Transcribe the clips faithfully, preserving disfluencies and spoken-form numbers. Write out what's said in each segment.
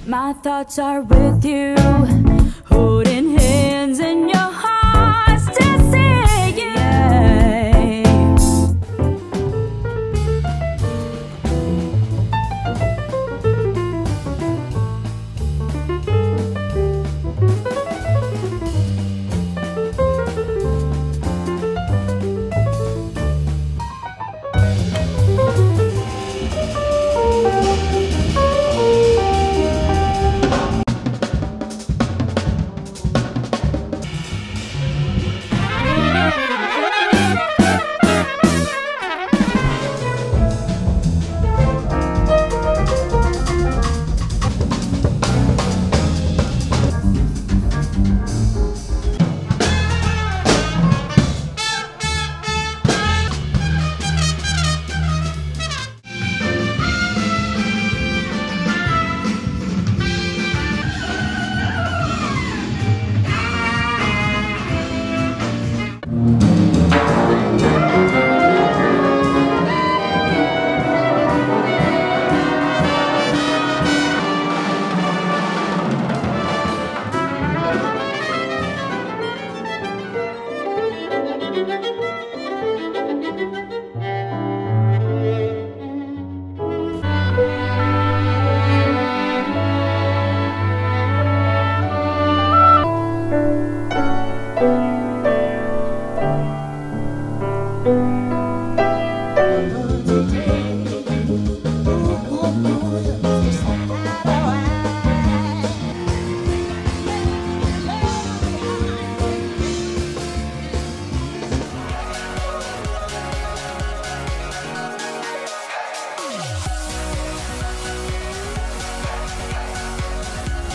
My thoughts are with you, holding hands in your hearts to say yeah.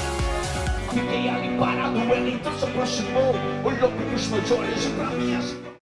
Fiquei ali parado, ele então se aproximou, olhou para os meus olhos e para mim assim.